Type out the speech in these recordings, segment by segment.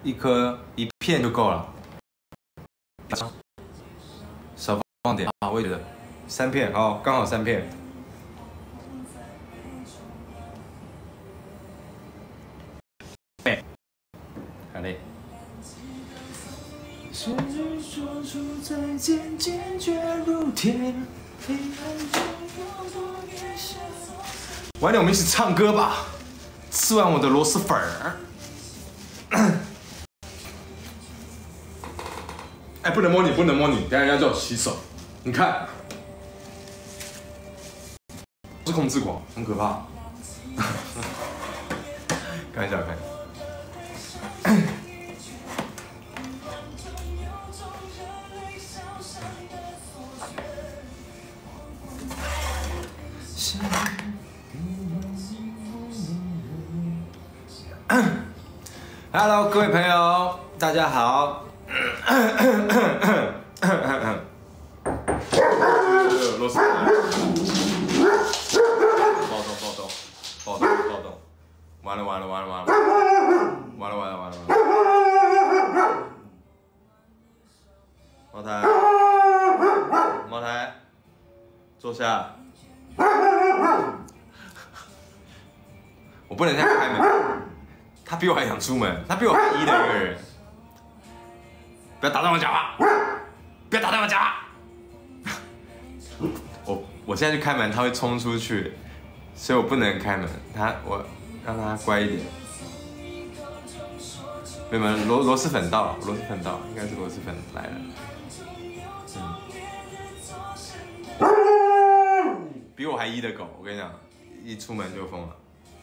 一片就够了。少放点啊，我也觉得3片，好，刚好3片。好嘞。晚点我们一起唱歌吧。吃完我的螺蛳粉儿。哎，不能摸你，不能摸你，等下要叫我洗手。你看，是控制狂，很可怕。开玩笑，开玩笑。Hello， 各位朋友，大家好。螺丝暴动！完了！茅台，坐下。我不能这样开门。他比我还想出门，他比我还1的一个人。不要打断我讲话！不要打断我讲话！我现在去开门，他会冲出去，所以我不能开门。我让他乖一点。没有，螺蛳粉到了，应该是螺蛳粉来了。比我还1的狗，我跟你讲，一出门就疯了。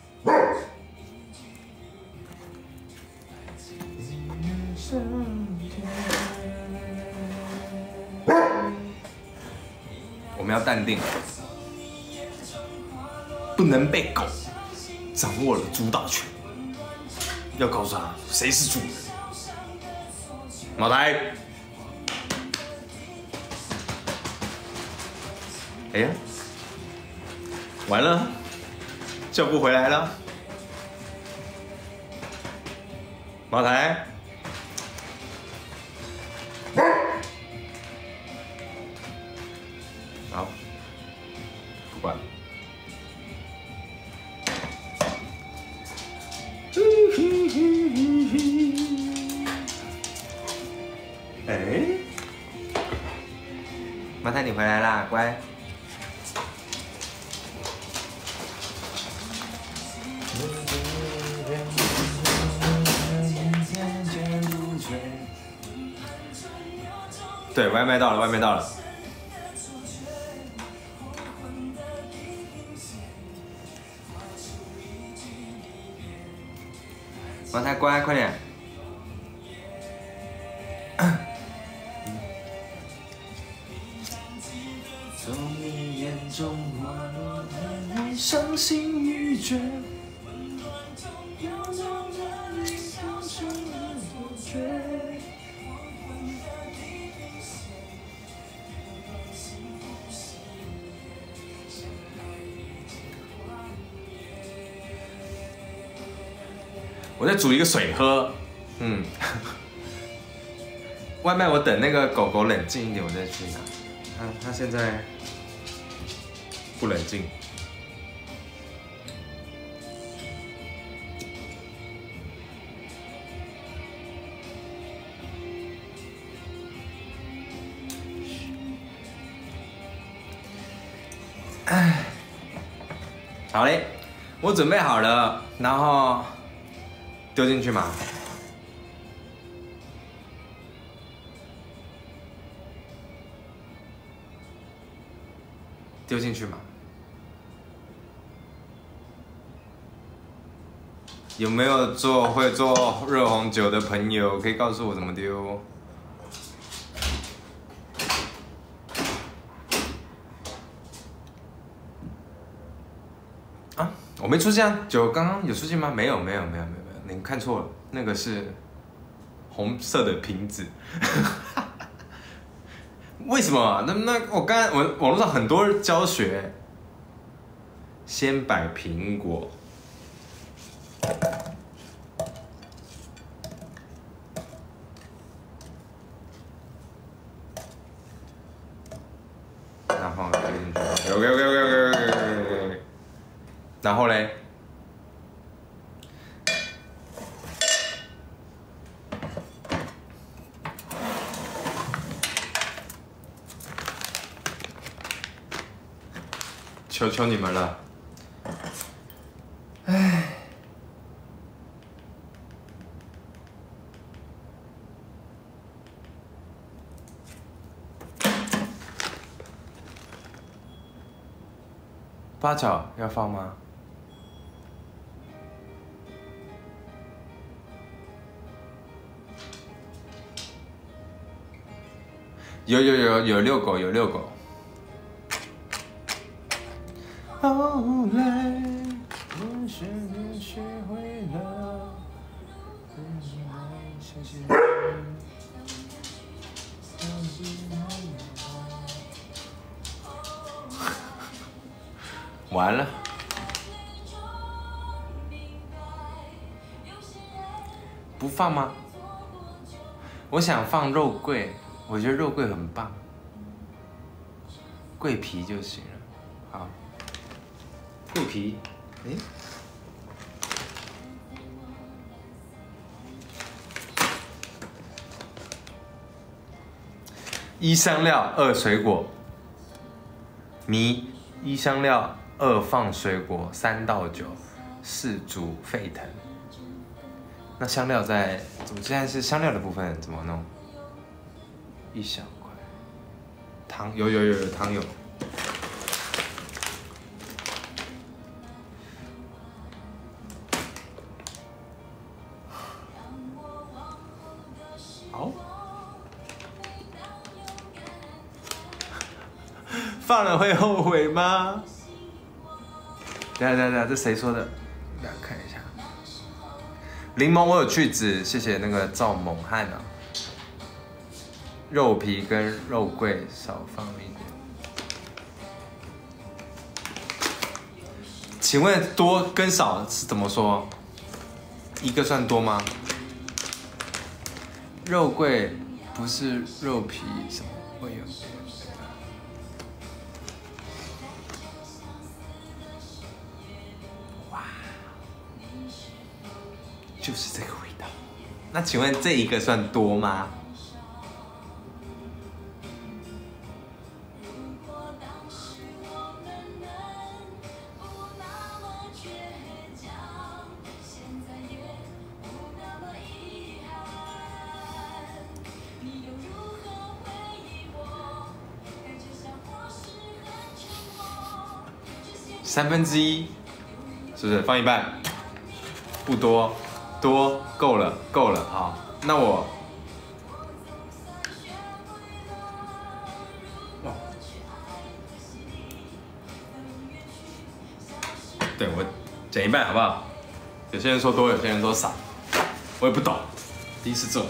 我们要淡定，不能被狗掌握了主导权。要告诉他谁是主人。茅台，哎呀，完了，叫不回来了。茅台。好，不管。哎，茅台，你回来啦，乖。对，外卖到了，茅台乖，快点。从你眼中滑落的泪，伤心欲绝。我在煮一个水喝，外卖我等那个狗狗冷静一点，我再去拿。它现在不冷静。哎，好嘞，我准备好了，然后丢进去嘛。丢进去嘛。有没有会做热红酒的朋友，可以告诉我怎么丢？啊，我没出现，酒刚刚有出现吗？没有，你看错了，那个是红色的瓶子。为什么？那我刚才网络上很多教学，先摆苹果， 然后丢进去。OK，然后嘞？求求你们了！唉。八角要放吗？有遛狗，有遛狗。后来，我学会了。完了，不放吗？我想放肉桂，我觉得肉桂很棒，桂皮就行了。好，桂皮，诶。1香料2水果，1香料2放水果3倒酒，4煮沸腾。那香料我现在是香料的部分怎么弄？1小块糖，有糖有。好。放了会后悔吗？等下，这谁说的？大家看一下。柠檬我有去籽，谢谢那个赵猛汉啊。肉皮跟肉桂少放一点。请问多跟少是怎么说？一个算多吗？肉桂不是肉皮什么会有？就是这个味道。那请问这一个算多吗？1/3，是不是放一半？不多。多够了好，那我对我减一半好不好？有些人说多，有些人说少，我也不懂，第一次做。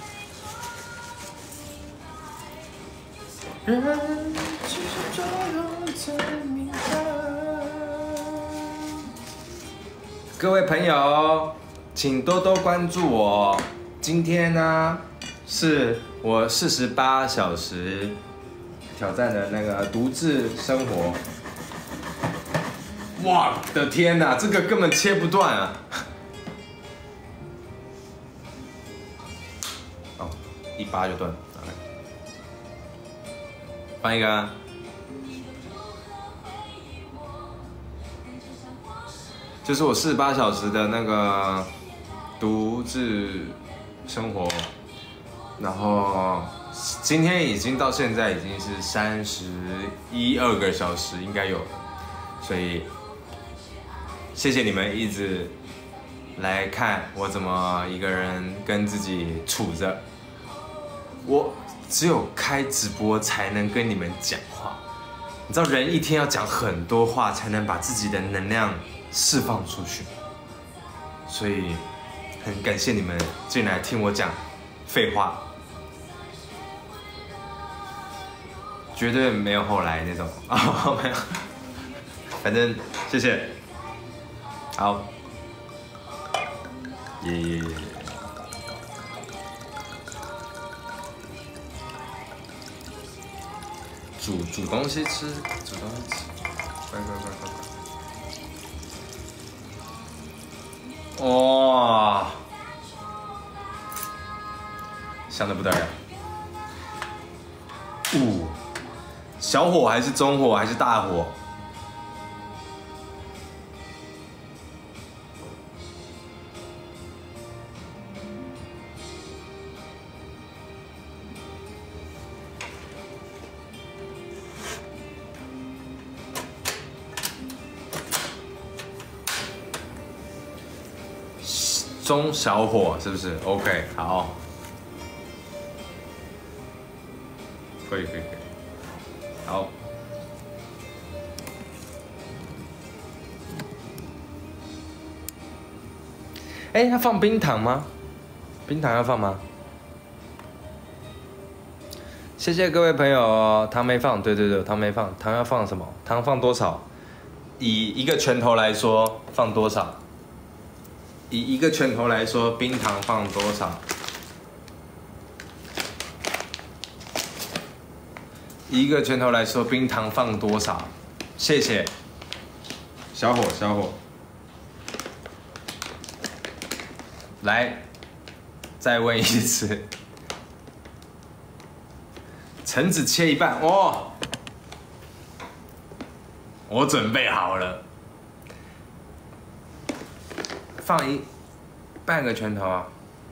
各位朋友。请多多关注我。今天呢，是我48小时挑战的那个独自生活。哇的天哪，这个根本切不断啊！哦，1扒就断了。放一个啊。就是我48小时的那个。独自生活，然后今天已经到现在已经是31、2个小时应该有了，所以谢谢你们一直来看我怎么一个人跟自己处着。我只有开直播才能跟你们讲话，你知道人一天要讲很多话才能把自己的能量释放出去，所以。很感谢你们进来听我讲废话，绝对没有后来那种啊，没有，反正谢谢，好，耶。 煮东西吃，煮东西吃，乖。哇，香的不得了。小火还是中火还是大火？中小火是不是 ？OK， 好，可以，好。哎，要放冰糖吗？冰糖要放吗？谢谢各位朋友哦，糖没放，对，糖没放，糖要放什么？糖放多少？以一个拳头来说，放多少？以一个拳头来说，冰糖放多少？以一个拳头来说，冰糖放多少？谢谢。小火。来，再问一次。橙子切一半哦，我准备好了。放半个拳头啊！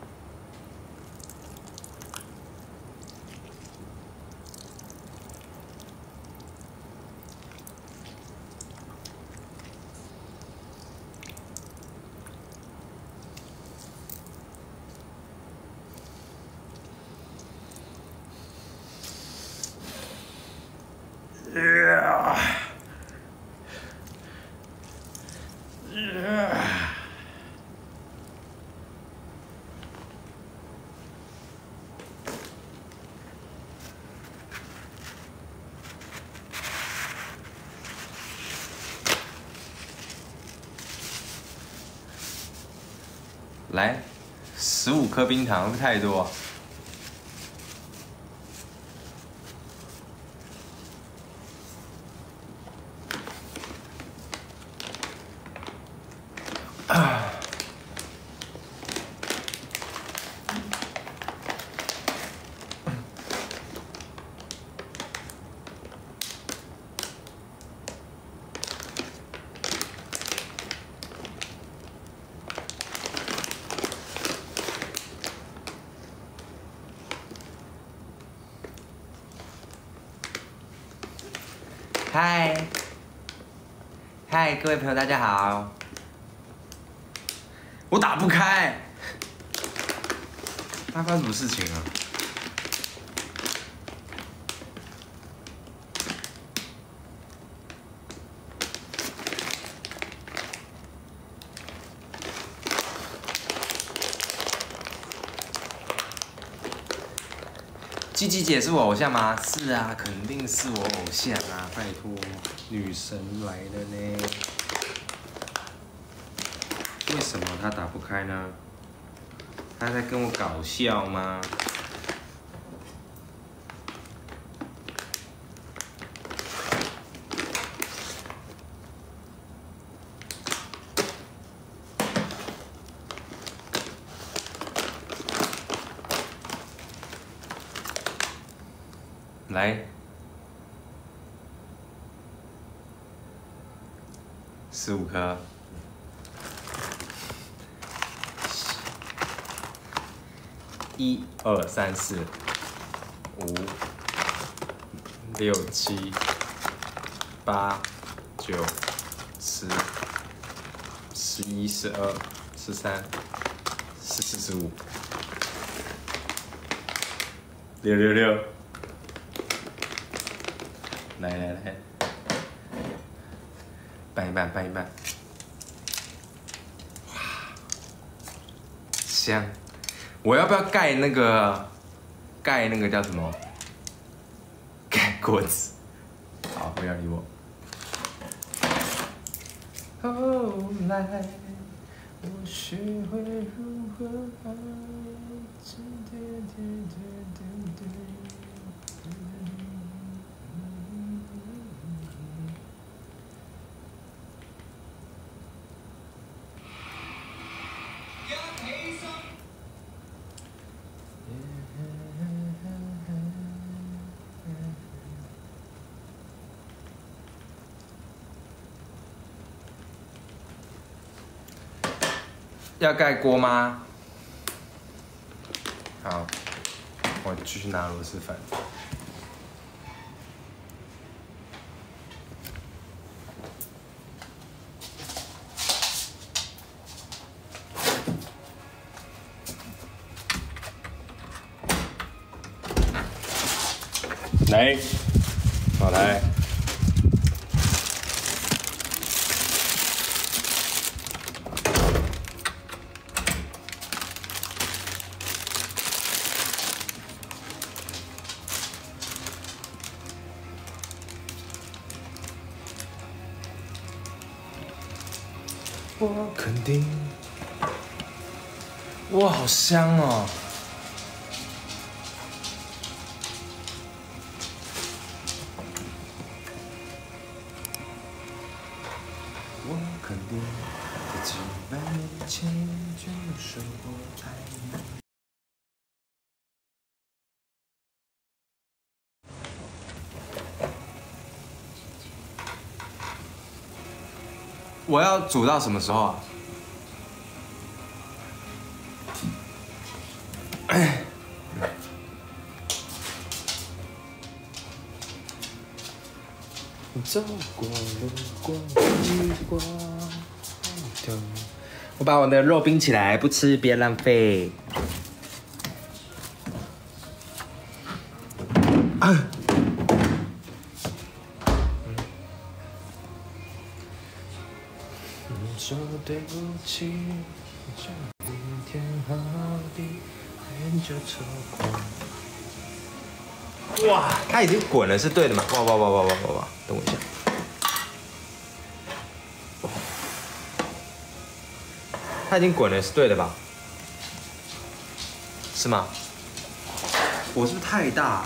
来，15颗冰糖会不会太多？嗨，各位朋友，大家好。我打不开，发生什么事情啊？鸡鸡姐是我偶像吗？是啊，肯定是我偶像啊！拜托，女神来了呢。为什么她打不开呢？她在跟我搞笑吗？来，15颗。1、2、3、4、5、6、7、8、9、10、11、12、13、14、15、6。来，拌一拌，哇，香！我要不要盖那个叫什么？盖锅子？好，不要理我。后来，我学会如何爱。 要盖锅吗？好，我继续拿螺蛳粉。来，好来。我肯定，哇，好香哦！我肯定，在几百年前就有生活太难。我要煮到什么时候啊？走过路过遇过，我把我的肉冰起来，不吃别浪费。说对不起，这明天好地很久错过。哇，它已经滚了，是对的吗？哇！等我一下。它已经滚了，是对的吧？是吗？火是不是太大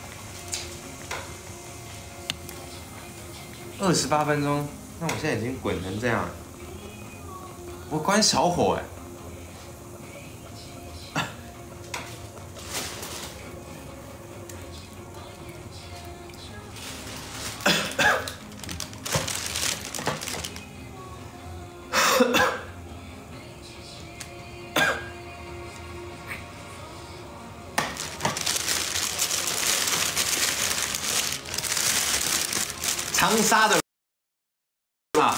？28分钟，那我现在已经滚成这样了。我关小火哎。长沙的啊，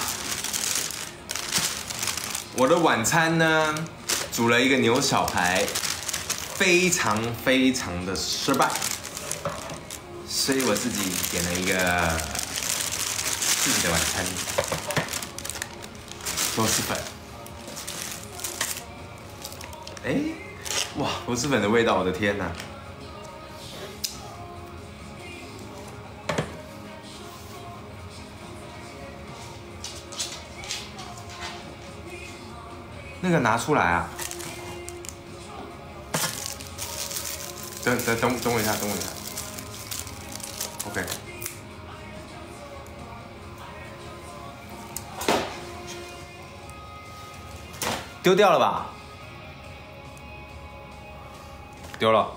我的晚餐呢，煮了一个牛小排，非常的失败，所以我自己点了一个自己的晚餐，螺蛳粉。哎，哇，螺蛳粉的味道，我的天哪！那个拿出来啊！等我一下，OK。丢掉了吧？丢了。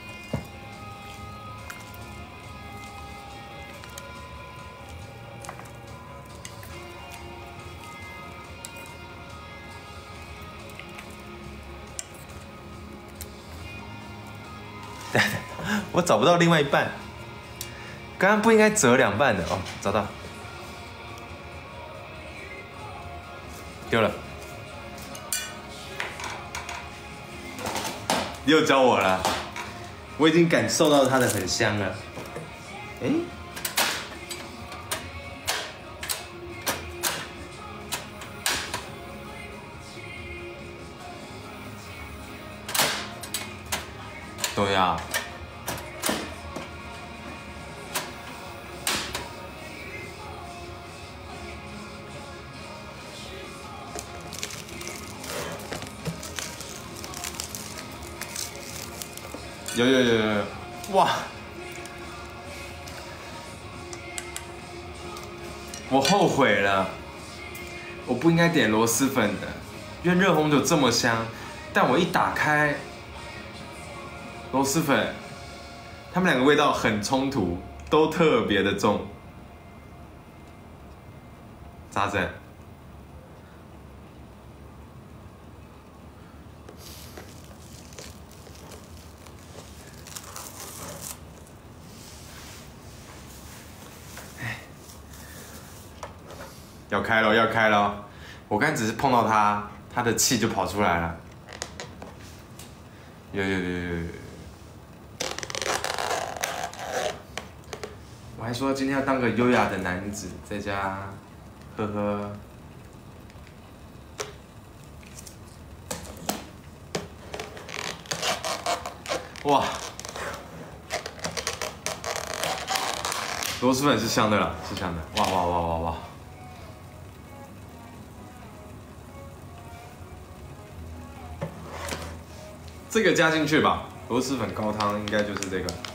我找不到另外一半，刚刚不应该折2半的哦，找到，丢了，你又教我了，我已经感受到它的很香了，哎，对呀。有，哇！我后悔了，我不应该点螺蛳粉的，因为热红酒这么香，但我一打开螺蛳粉，它们2个味道很冲突，都特别的重。咋整？ 要开喽，要开喽！我刚只是碰到它，它的气就跑出来了。有。我还说今天要当个优雅的男子，在家，呵呵。哇，螺蛳粉是香的了，是香的。哇！这个加进去吧，螺蛳粉高汤应该就是这个。